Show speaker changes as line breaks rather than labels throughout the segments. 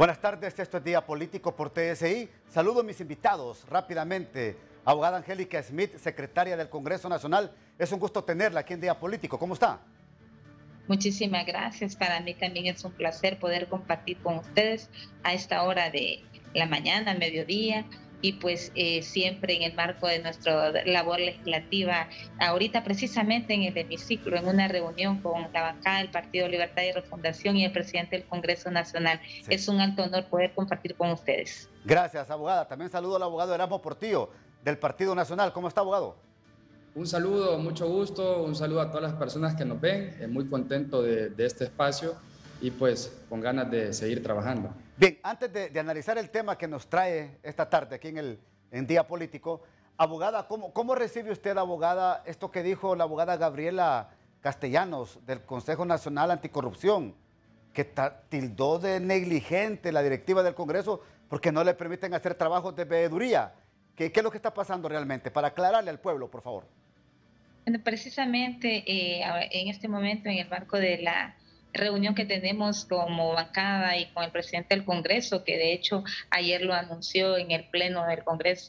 Buenas tardes, esto es Día Político por TSI. Saludo a mis invitados rápidamente. Abogada Angélica Smith, secretaria del Congreso Nacional. Es un gusto tenerla aquí en Día Político. ¿Cómo está?
Muchísimas gracias. Para mí también es un placer poder compartir con ustedes a esta hora de la mañana, mediodía, y pues siempre en el marco de nuestra labor legislativa, ahorita precisamente en el hemiciclo, en una reunión con la bancada del Partido Libertad y Refundación y el presidente del Congreso Nacional.
Sí.
Es un alto honor poder compartir con ustedes.
Gracias, abogada. También saludo al abogado Erasmo Portillo, del Partido Nacional. ¿Cómo está, abogado?
Un saludo, mucho gusto, un saludo a todas las personas que nos ven, muy contento de este espacio y pues con ganas de seguir trabajando.
Bien, antes de analizar el tema que nos trae esta tarde aquí en Día Político, abogada, ¿cómo recibe usted, abogada, esto que dijo la abogada Gabriela Castellanos del Consejo Nacional Anticorrupción, que tildó de negligente la directiva del Congreso porque no le permiten hacer trabajos de veeduría? ¿Qué es lo que está pasando realmente? Para aclararle al pueblo, por favor.
Bueno, precisamente en este momento, en el marco de la reunión que tenemos como bancada y con el presidente del Congreso, que de hecho ayer lo anunció en el pleno del Congreso,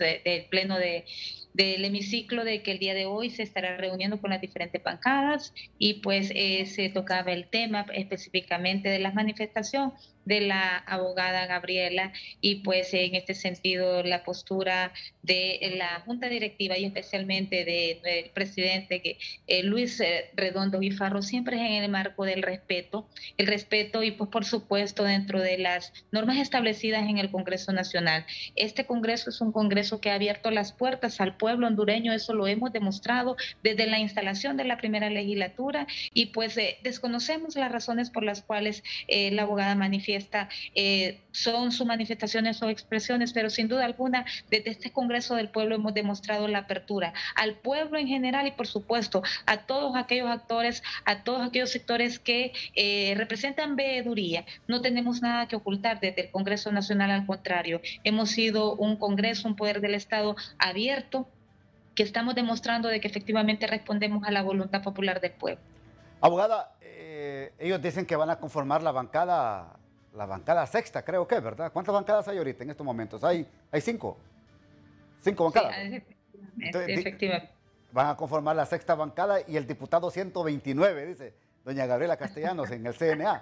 del hemiciclo, de que el día de hoy se estará reuniendo con las diferentes bancadas y pues se tocaba el tema específicamente de la manifestación de la abogada Gabriela y pues en este sentido la postura de la Junta Directiva y especialmente del presidente Luis Redondo Guifarro siempre es en el marco del respeto, el respeto y pues por supuesto dentro de las normas establecidas en el Congreso Nacional. Este Congreso es un Congreso que ha abierto las puertas al pueblo hondureño, eso lo hemos demostrado desde la instalación de la primera legislatura y pues desconocemos las razones por las cuales la abogada manifiesta son sus manifestaciones o expresiones, pero sin duda alguna desde este Congreso del Pueblo hemos demostrado la apertura al pueblo en general y por supuesto a todos aquellos actores, a todos aquellos sectores que representan veeduría. No tenemos nada que ocultar desde el Congreso Nacional, al contrario, hemos sido un Congreso, un poder del Estado abierto, que estamos demostrando de que efectivamente respondemos a la voluntad popular del pueblo.
Abogada, ellos dicen que van a conformar la bancada sexta, creo que, ¿verdad? ¿Cuántas bancadas hay ahorita en estos momentos? ¿Hay 5? 5 bancadas.
Sí,
Entonces,
efectivamente.
Van a conformar la sexta bancada y el diputado 129, dice doña Gabriela Castellanos en el CNA.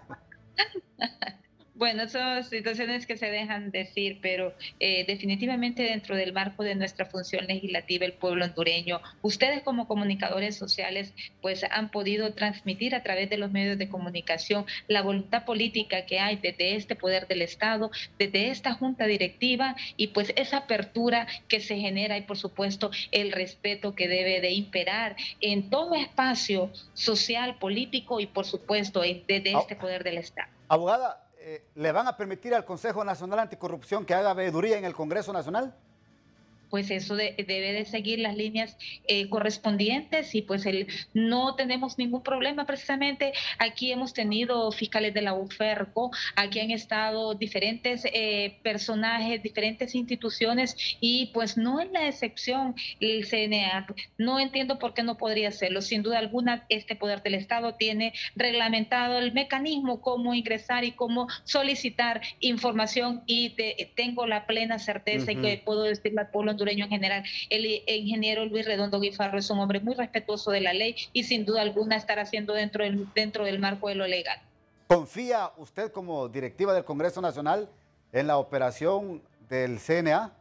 Bueno, son situaciones que se dejan decir, pero definitivamente dentro del marco de nuestra función legislativa, el pueblo hondureño, ustedes como comunicadores sociales, pues han podido transmitir a través de los medios de comunicación la voluntad política que hay desde este poder del Estado, desde esta junta directiva y pues esa apertura que se genera y por supuesto el respeto que debe de imperar en todo espacio social, político y por supuesto desde este poder del Estado.
Abogada, ¿le van a permitir al Consejo Nacional Anticorrupción que haga veeduría en el Congreso Nacional?
Pues eso debe de seguir las líneas correspondientes y pues no tenemos ningún problema. Precisamente aquí hemos tenido fiscales de la UFERCO, aquí han estado diferentes personajes, diferentes instituciones y pues no es la excepción el CNA. No entiendo por qué no podría hacerlo. Sin duda alguna este poder del Estado tiene reglamentado el mecanismo cómo ingresar y cómo solicitar información y tengo la plena certeza y que puedo decirle al pueblo hondureño en general, el ingeniero Luis Redondo Guifarro es un hombre muy respetuoso de la ley y sin duda alguna estará haciendo dentro del marco de lo legal.
¿Confía usted como directiva del Congreso Nacional en la operación del CNA?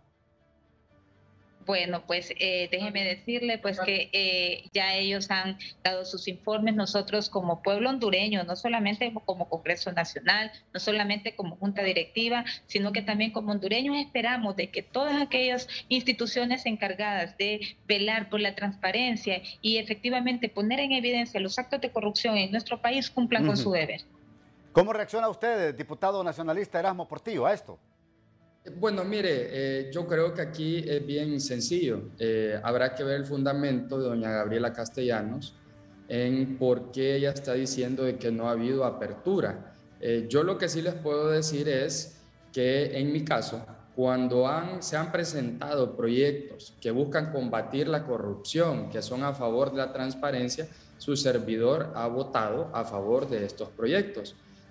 Bueno, pues déjeme decirle pues que ya ellos han dado sus informes. Nosotros como pueblo hondureño, no solamente como Congreso Nacional, no solamente como Junta Directiva, sino que también como hondureños esperamos de que todas aquellas instituciones encargadas de velar por la transparencia y efectivamente poner en evidencia los actos de corrupción en nuestro país cumplan con su deber.
¿Cómo reacciona usted, diputado nacionalista Erasmo Portillo, a esto?
Bueno, mire, yo creo que aquí es bien sencillo. Habrá que ver el fundamento de doña Gabriela Castellanos en por qué ella está diciendo de que no ha habido apertura. Yo lo que sí les puedo decir es que en mi caso, cuando se han presentado proyectos que buscan combatir la corrupción, que son a favor de la transparencia, su servidor ha votado a favor de estos proyectos.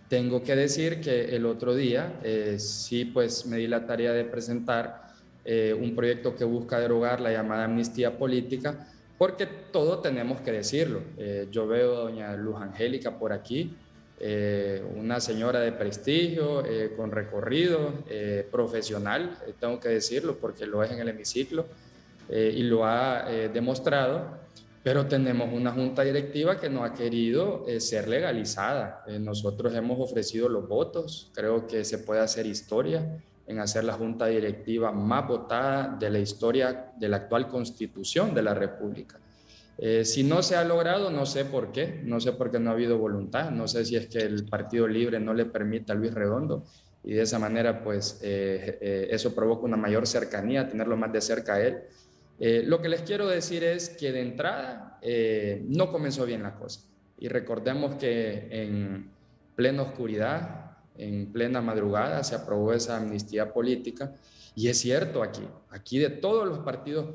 Tengo que decir que el otro día sí, pues me di la tarea de presentar un proyecto que busca derogar la llamada amnistía política, porque todo tenemos que decirlo. Yo veo a doña Luz Angélica por aquí, una señora de prestigio, con recorrido profesional, tengo que decirlo porque lo es en el hemiciclo y lo ha demostrado, pero tenemos una junta directiva que no ha querido ser legalizada. Nosotros hemos ofrecido los votos, creo que se puede hacer historia en hacer la junta directiva más votada de la historia de la actual Constitución de la República. Si no se ha logrado, no sé por qué no ha habido voluntad, no sé si es que el Partido Libre no le permite a Luis Redondo y de esa manera pues eso provoca una mayor cercanía, tenerlo más de cerca a él. Lo que les quiero decir es que de entrada no comenzó bien la cosa y recordemos que en plena oscuridad, en plena madrugada se aprobó esa amnistía política y es cierto aquí de todos los partidos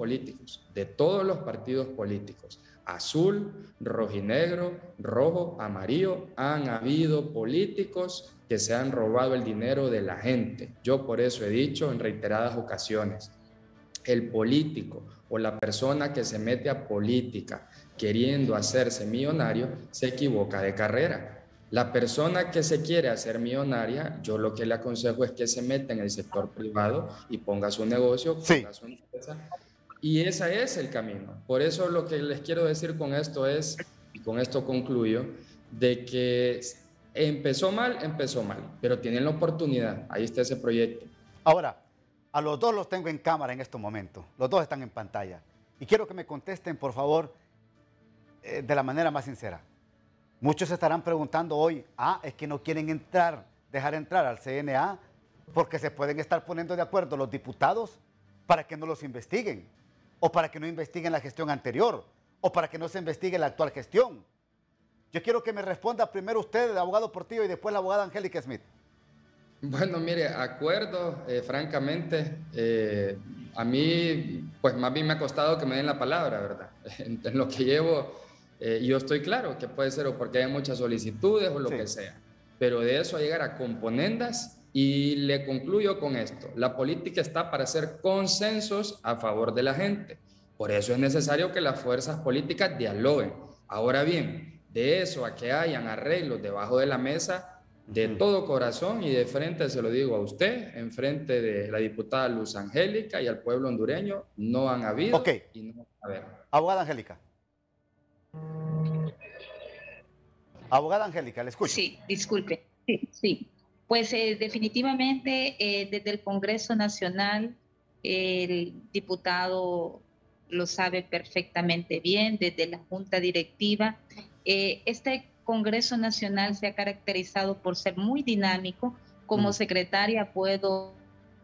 políticos, azul, rojinegro, rojo, amarillo, han habido políticos que se han robado el dinero de la gente. Yo por eso he dicho en reiteradas ocasiones, el político o la persona que se mete a política queriendo hacerse millonario se equivoca de carrera. La persona que se quiere hacer millonaria, yo lo que le aconsejo es que se meta en el sector privado y ponga su negocio, ponga su empresa. Y ese es el camino. Por eso lo que les quiero decir con esto es, y con esto concluyo, de que empezó mal, pero tienen la oportunidad. Ahí está ese proyecto.
Ahora, a los dos los tengo en cámara en estos momentos. Los dos están en pantalla. Y quiero que me contesten, por favor, de la manera más sincera. Muchos se estarán preguntando hoy, es que no quieren dejar entrar al CNA porque se pueden estar poniendo de acuerdo los diputados para que no los investiguen, o para que no investiguen la gestión anterior, o para que no se investigue la actual gestión. Yo quiero que me responda primero usted, el abogado Portillo, y después la abogada Angélica Smith.
Bueno, mire, acuerdo, francamente, a mí, pues más bien me ha costado que me den la palabra, ¿verdad? En lo que llevo, yo estoy claro que puede ser o porque hay muchas solicitudes o lo que sea, pero de eso a llegar a componendas, y le concluyo con esto, la política está para hacer consensos a favor de la gente, por eso es necesario que las fuerzas políticas dialoguen. Ahora bien, de eso a que hayan arreglos debajo de la mesa, de todo corazón y de frente se lo digo a usted, en frente de la diputada Luz Angélica y al pueblo hondureño, no han habido y no van a haber.
Abogada Angélica. Abogada Angélica, le escucho.
Sí, disculpe. Sí. Pues definitivamente desde el Congreso Nacional el diputado lo sabe perfectamente bien, desde la Junta Directiva. Este Congreso Nacional se ha caracterizado por ser muy dinámico. Como secretaria puedo...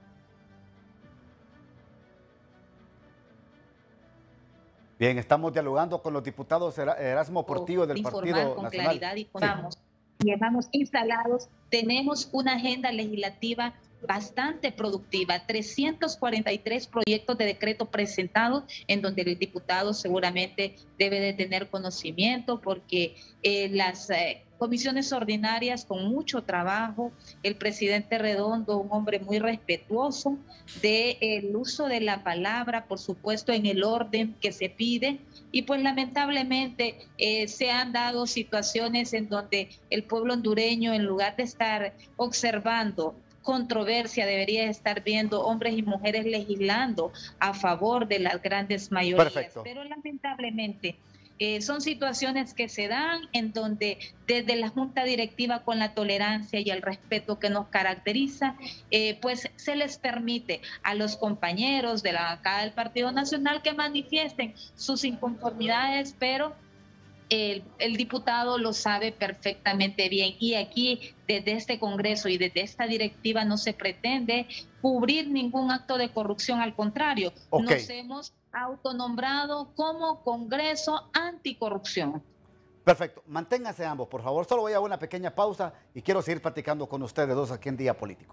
Bien, estamos dialogando con los diputados Erasmo Portillo del Partido
con
Nacional.
Claridad y llevamos instalados, tenemos una agenda legislativa bastante productiva, 343 proyectos de decreto presentados, en donde el diputado seguramente debe de tener conocimiento, porque las comisiones ordinarias con mucho trabajo, el presidente Redondo, un hombre muy respetuoso del uso de la palabra, por supuesto en el orden que se pide, y pues lamentablemente se han dado situaciones en donde el pueblo hondureño, en lugar de estar observando controversia, debería estar viendo hombres y mujeres legislando a favor de las grandes mayorías.
Perfecto.
Pero lamentablemente son situaciones que se dan en donde desde la Junta Directiva, con la tolerancia y el respeto que nos caracteriza, pues se les permite a los compañeros de la bancada del Partido Nacional que manifiesten sus inconformidades, pero el diputado lo sabe perfectamente bien, y aquí desde este Congreso y desde esta directiva no se pretende cubrir ningún acto de corrupción, al contrario, nos hemos autonombrado como Congreso Anticorrupción.
Perfecto, manténganse ambos, por favor. Solo voy a una pequeña pausa y quiero seguir platicando con ustedes dos aquí en Día Político.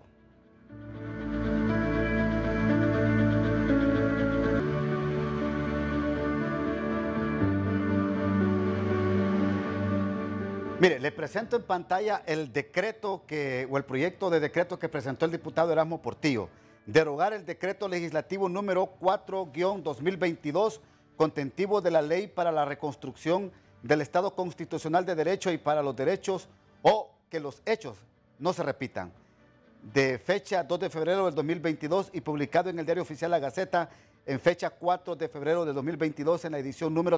Mire, le presento en pantalla el decreto o el proyecto de decreto que presentó el diputado Erasmo Portillo. Derogar el decreto legislativo número 4-2022, contentivo de la ley para la reconstrucción del Estado constitucional de derecho y para los derechos o que los hechos no se repitan. De fecha 2 de febrero del 2022 y publicado en el Diario Oficial La Gaceta en fecha 4 de febrero de 2022 en la edición número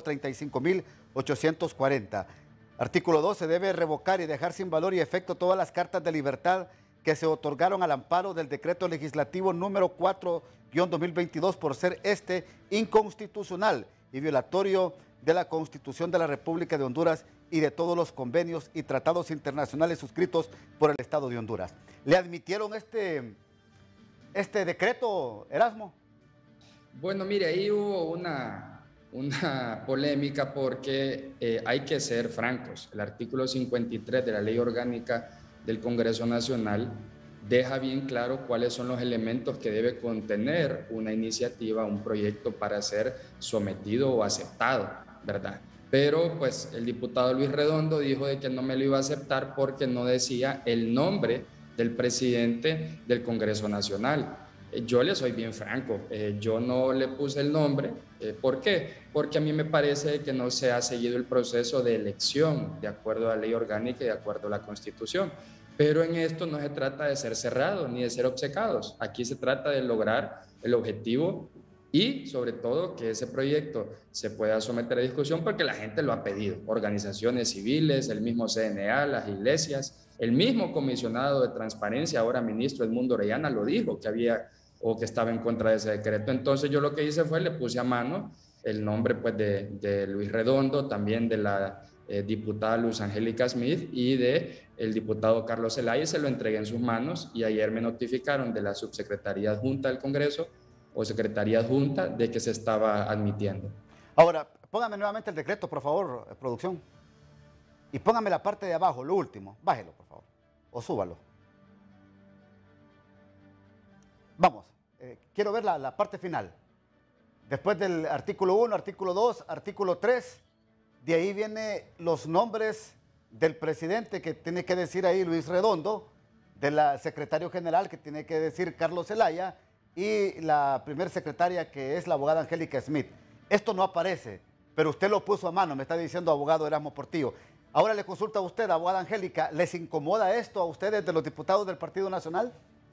35.840. Artículo 2. Se debe revocar y dejar sin valor y efecto todas las cartas de libertad que se otorgaron al amparo del decreto legislativo número 4-2022 por ser inconstitucional y violatorio de la Constitución de la República de Honduras y de todos los convenios y tratados internacionales suscritos por el Estado de Honduras. ¿Le admitieron este decreto, Erasmo?
Bueno, mire, ahí hubo una polémica porque hay que ser francos. El artículo 53 de la Ley Orgánica del Congreso Nacional deja bien claro cuáles son los elementos que debe contener una iniciativa, un proyecto para ser sometido o aceptado, ¿verdad? Pero pues el diputado Luis Redondo dijo de que no me lo iba a aceptar porque no decía el nombre del presidente del Congreso Nacional. Yo le soy bien franco, yo no le puse el nombre. ¿Por qué? Porque a mí me parece que no se ha seguido el proceso de elección de acuerdo a la ley orgánica y de acuerdo a la Constitución. Pero en esto no se trata de ser cerrados ni de ser obcecados. Aquí se trata de lograr el objetivo y sobre todo que ese proyecto se pueda someter a discusión porque la gente lo ha pedido. Organizaciones civiles, el mismo CNA, las iglesias, el mismo comisionado de transparencia, ahora ministro Edmundo Orellana, lo dijo que había o que estaba en contra de ese decreto. Entonces yo lo que hice fue le puse a mano el nombre pues de Luis Redondo, también de la diputada Luz Angélica Smith y de el diputado Carlos Zelaya, se lo entregué en sus manos y ayer me notificaron de la subsecretaría adjunta del Congreso o secretaría adjunta de que se estaba admitiendo.
Ahora, póngame nuevamente el decreto, por favor, producción. Y póngame la parte de abajo, lo último. Bájelo, por favor. O súbalo. Vamos, quiero ver la parte final. Después del artículo 1, artículo 2, artículo 3, de ahí vienen los nombres del presidente que tiene que decir ahí Luis Redondo, de la secretario general que tiene que decir Carlos Zelaya y la primer secretaria que es la abogada Angélica Smith. Esto no aparece, pero usted lo puso a mano, me está diciendo abogado Erasmo Portillo. Ahora le consulta a usted, abogada Angélica, ¿les incomoda esto a ustedes de los diputados del Partido Nacional?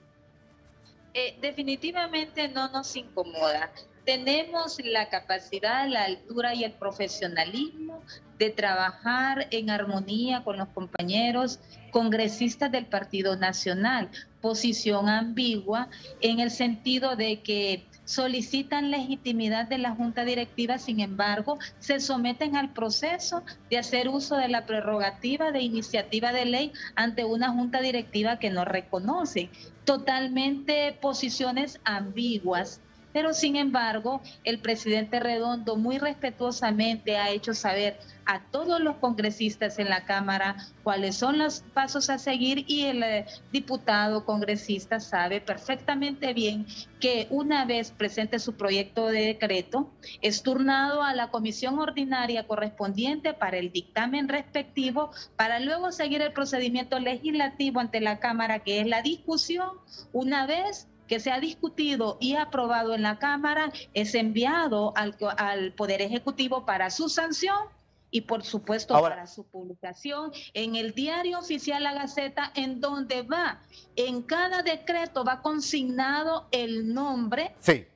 Definitivamente no nos incomoda. Tenemos la capacidad, la altura y el profesionalismo de trabajar en armonía con los compañeros congresistas del Partido Nacional. Posición ambigua en el sentido de que solicitan legitimidad de la Junta Directiva, sin embargo, se someten al proceso de hacer uso de la prerrogativa de iniciativa de ley ante una Junta Directiva que no reconoce. Totalmente posiciones ambiguas. Pero sin embargo, el presidente Redondo muy respetuosamente ha hecho saber a todos los congresistas en la Cámara cuáles son los pasos a seguir y el diputado congresista sabe perfectamente bien que una vez presente su proyecto de decreto, es turnado a la comisión ordinaria correspondiente para el dictamen respectivo para luego seguir el procedimiento legislativo ante la Cámara, que es la discusión. Una vez que se ha discutido y aprobado en la Cámara, es enviado al Poder Ejecutivo para su sanción y por supuesto para su publicación en el Diario Oficial La Gaceta, en donde va, en cada decreto va consignado el nombre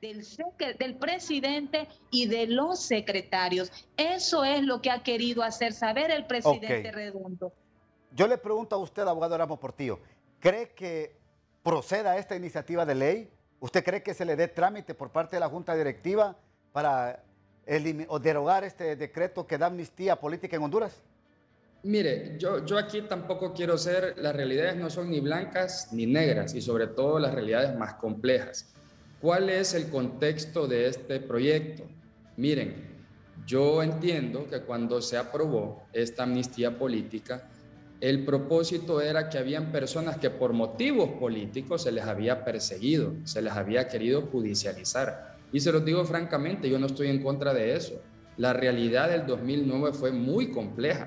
del presidente y de los secretarios. Eso es lo que ha querido hacer saber el presidente Redondo.
Yo le pregunto a usted, abogado Erasmo Portillo, ¿cree que proceda esta iniciativa de ley? ¿Usted cree que se le dé trámite por parte de la Junta Directiva para derogar este decreto que da amnistía política en Honduras?
Mire, yo aquí tampoco quiero ser, las realidades no son ni blancas ni negras y sobre todo las realidades más complejas. ¿Cuál es el contexto de este proyecto? Miren, yo entiendo que cuando se aprobó esta amnistía política, el propósito era que habían personas que por motivos políticos se les había perseguido, se les había querido judicializar. Y se los digo francamente, yo no estoy en contra de eso. La realidad del 2009 fue muy compleja.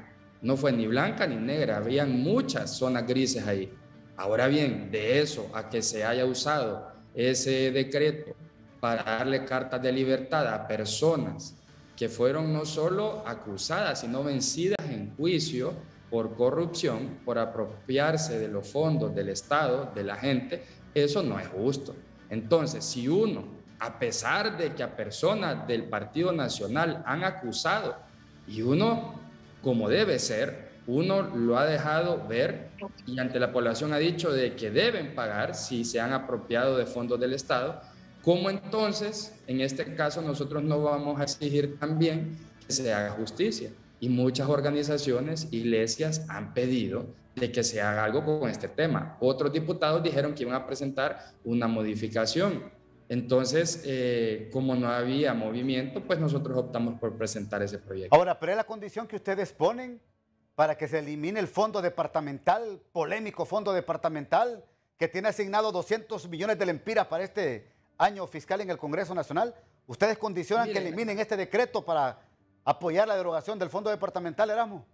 no fue ni blanca ni negra, habían muchas zonas grises ahí. Ahora bien, de eso a que se haya usado ese decreto para darle cartas de libertad a personas que fueron no solo acusadas, sino vencidas en juicio por corrupción, por apropiarse de los fondos del Estado, de la gente, eso no es justo. Entonces, si uno, a pesar de que a personas del Partido Nacional han acusado, y uno, como debe ser, uno lo ha dejado ver y ante la población ha dicho de que deben pagar si se han apropiado de fondos del Estado, ¿cómo entonces, en este caso, nosotros no vamos a exigir también que se haga justicia? Y muchas organizaciones, iglesias han pedido de que se haga algo con este tema. Otros diputados dijeron que iban a presentar una modificación. Entonces, como no había movimiento, pues nosotros optamos por presentar ese proyecto.
Ahora, pero es la condición que ustedes ponen para que se elimine el fondo departamental, polémico fondo departamental, que tiene asignado 200 millones de lempiras para este año fiscal en el Congreso Nacional. ¿Ustedes condicionan que eliminen este decreto para apoyar la derogación del fondo departamental, Erasmo?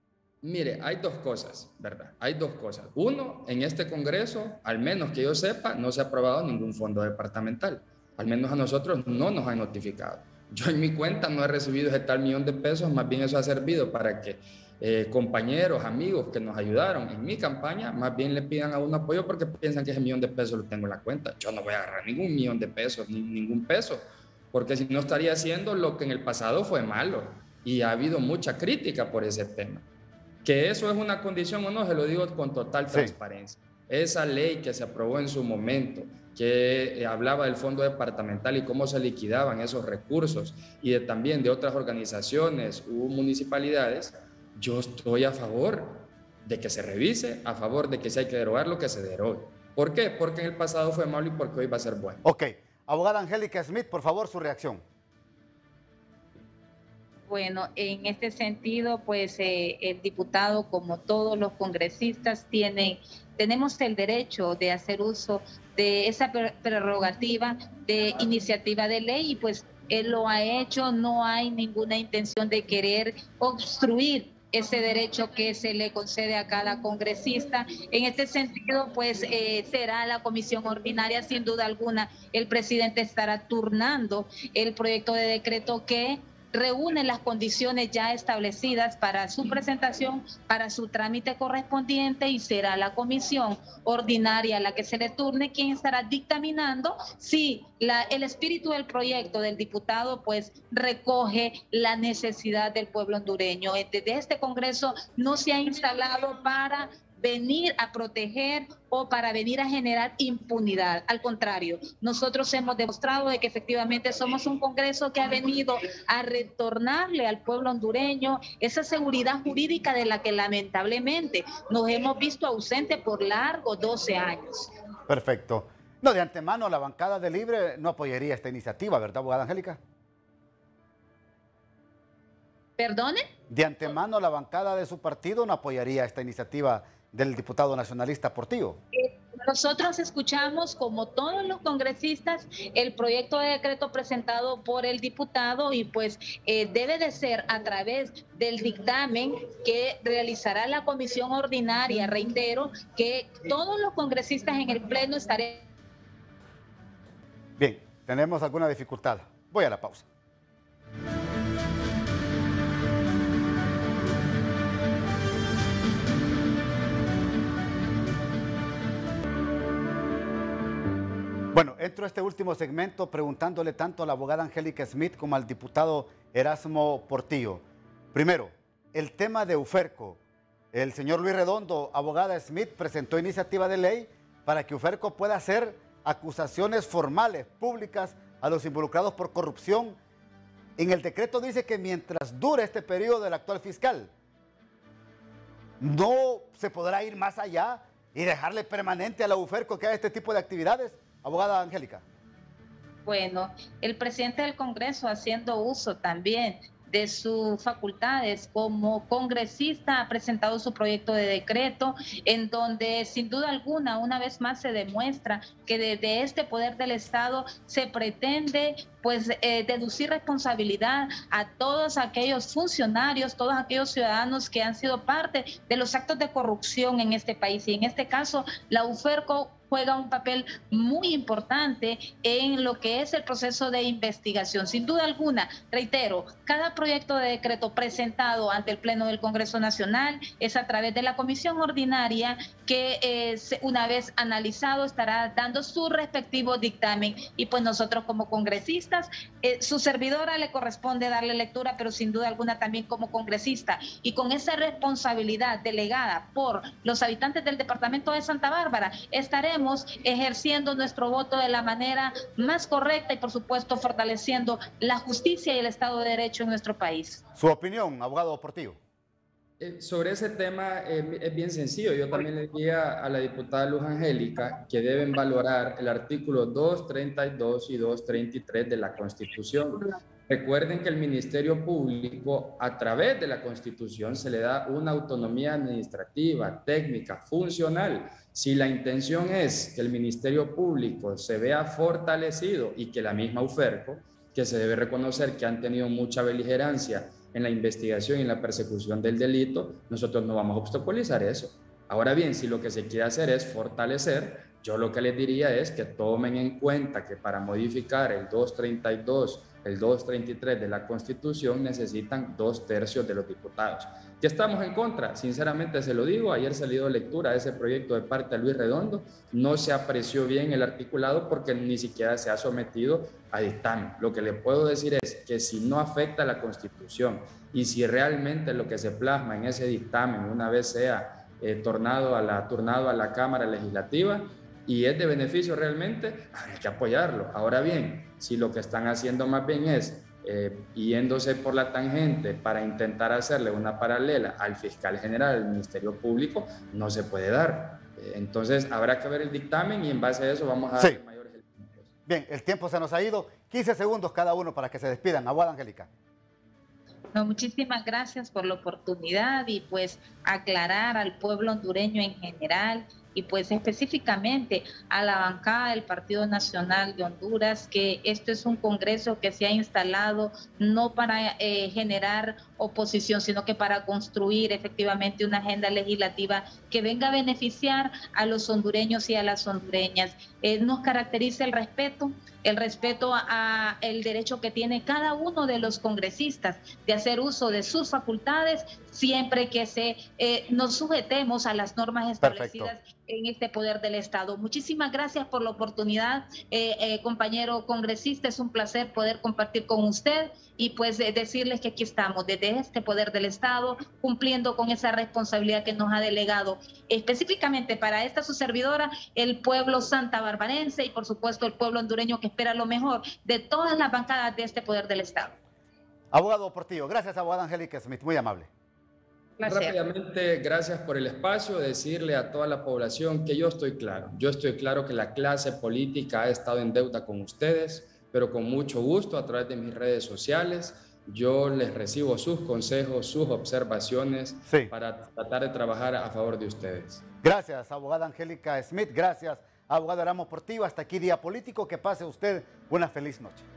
Mire, hay dos cosas, ¿verdad? Hay dos cosas. Uno, en este Congreso, al menos que yo sepa, no se ha aprobado ningún fondo departamental. Al menos a nosotros no nos han notificado. Yo en mi cuenta no he recibido ese tal millón de pesos, más bien eso ha servido para que compañeros, amigos que nos ayudaron en mi campaña, más bien le pidan a uno apoyo porque piensan que ese millón de pesos lo tengo en la cuenta. Yo no voy a agarrar ningún millón de pesos, ni ningún peso, porque si no estaría haciendo lo que en el pasado fue malo y ha habido mucha crítica por ese tema. Que eso es una condición o no, se lo digo con total transparencia. Esa ley que se aprobó en su momento, que hablaba del fondo departamental y cómo se liquidaban esos recursos y también de otras organizaciones u municipalidades, yo estoy a favor de que se revise, a favor de que si hay que derogar lo que se derogue. ¿Por qué? Porque en el pasado fue malo y porque hoy va a ser bueno.
Ok. Abogada Angélica Smith, por favor, su reacción.
Bueno, en este sentido, pues el diputado, como todos los congresistas, tenemos el derecho de hacer uso de esa prerrogativa de iniciativa de ley y pues él lo ha hecho, no hay ninguna intención de querer obstruir ese derecho que se le concede a cada congresista. En este sentido, pues será la comisión ordinaria, sin duda alguna, el presidente estará turnando el proyecto de decreto que reúne las condiciones ya establecidas para su presentación, para su trámite correspondiente y será la comisión ordinaria la que se le turne quien estará dictaminando si el espíritu del proyecto del diputado pues recoge la necesidad del pueblo hondureño. Desde este Congreso no se ha instalado para venir a proteger o para venir a generar impunidad. Al contrario, nosotros hemos demostrado de que efectivamente somos un Congreso que ha venido a retornarle al pueblo hondureño esa seguridad jurídica de la que lamentablemente nos hemos visto ausentes por largos 12 años.
Perfecto. No, de antemano la bancada de Libre no apoyaría esta iniciativa, ¿verdad, abogada Angélica?
¿Perdone?
De antemano la bancada de su partido no apoyaría esta iniciativa del diputado nacionalista Portillo.
Nosotros escuchamos, como todos los congresistas, el proyecto de decreto presentado por el diputado y pues debe de ser a través del dictamen que realizará la comisión ordinaria. Reitero que todos los congresistas en el pleno estaremos.
Bien, tenemos alguna dificultad. Voy a la pausa. Bueno, entro a este último segmento preguntándole tanto a la abogada Angélica Smith como al diputado Erasmo Portillo. Primero, el tema de Uferco. El señor Luis Redondo, abogada Smith, presentó iniciativa de ley para que Uferco pueda hacer acusaciones formales, públicas, a los involucrados por corrupción. En el decreto dice que mientras dure este periodo del actual fiscal, no se podrá ir más allá y dejarle permanente a la Uferco que haga este tipo de actividades. Abogada Angélica.
Bueno, el presidente del Congreso, haciendo uso también de sus facultades como congresista, ha presentado su proyecto de decreto, en donde sin duda alguna, una vez más se demuestra que desde este poder del Estado se pretende pues deducir responsabilidad a todos aquellos funcionarios, todos aquellos ciudadanos que han sido parte de los actos de corrupción en este país. Y en este caso, la UFERCO juega un papel muy importante en lo que es el proceso de investigación. Sin duda alguna, reitero, cada proyecto de decreto presentado ante el Pleno del Congreso Nacional es a través de la comisión ordinaria que una vez analizado estará dando su respectivo dictamen, y pues nosotros como congresistas, su servidora le corresponde darle lectura, pero sin duda alguna también como congresista y con esa responsabilidad delegada por los habitantes del departamento de Santa Bárbara, estaremos ejerciendo nuestro voto de la manera más correcta y por supuesto fortaleciendo la justicia y el Estado de Derecho en nuestro país.
Su opinión, abogado Portillo.
Sobre ese tema es bien sencillo. Yo también le diría a la diputada Luz Angélica que deben valorar el artículo 232 y 233 de la Constitución. Recuerden que el Ministerio Público, a través de la Constitución, se le da una autonomía administrativa, técnica, funcional. Si la intención es que el Ministerio Público se vea fortalecido y que la misma UFERCO, que se debe reconocer que han tenido mucha beligerancia en la investigación y en la persecución del delito, nosotros no vamos a obstaculizar eso. Ahora bien, si lo que se quiere hacer es fortalecer, yo lo que les diría es que tomen en cuenta que para modificar el 232, el 233 de la Constitución necesitan 2/3 de los diputados. ¿Que estamos en contra? Sinceramente se lo digo, ayer se le dio lectura a ese proyecto de parte de Luis Redondo, no se apreció bien el articulado porque ni siquiera se ha sometido a dictamen. Lo que le puedo decir es que si no afecta a la Constitución y si realmente lo que se plasma en ese dictamen una vez sea turnado a la Cámara Legislativa y es de beneficio realmente, hay que apoyarlo. Ahora bien, si lo que están haciendo más bien es yéndose por la tangente para intentar hacerle una paralela al fiscal general del Ministerio Público, no se puede dar. Entonces habrá que ver el dictamen y en base a eso vamos a dar mayores ejemplos.
Bien, el tiempo se nos ha ido. 15 segundos cada uno para que se despidan. Abogada Angélica.
No, muchísimas gracias por la oportunidad y pues aclarar al pueblo hondureño en general y pues específicamente a la bancada del Partido Nacional de Honduras que esto es un congreso que se ha instalado no para generar oposición, sino que para construir efectivamente una agenda legislativa que venga a beneficiar a los hondureños y a las hondureñas. Nos caracteriza el respeto a el derecho que tiene cada uno de los congresistas de hacer uso de sus facultades siempre que nos sujetemos a las normas establecidas. Perfecto. En este poder del Estado. Muchísimas gracias por la oportunidad, compañero congresista, es un placer poder compartir con usted y pues decirles que aquí estamos desde este poder del Estado cumpliendo con esa responsabilidad que nos ha delegado específicamente para esta su servidora, el pueblo santabarbarense y por supuesto el pueblo hondureño que espera lo mejor de todas las bancadas de este poder del Estado.
Abogado Portillo, gracias abogada Angélica Smith, muy amable.
Gracias.
Rápidamente, gracias por el espacio, decirle a toda la población que yo estoy claro que la clase política ha estado en deuda con ustedes, pero con mucho gusto a través de mis redes sociales, yo les recibo sus consejos, sus observaciones para tratar de trabajar a favor de ustedes.
Gracias, abogada Angélica Smith, gracias, abogado Ramos Portillo, hasta aquí Día Político, que pase usted una feliz noche.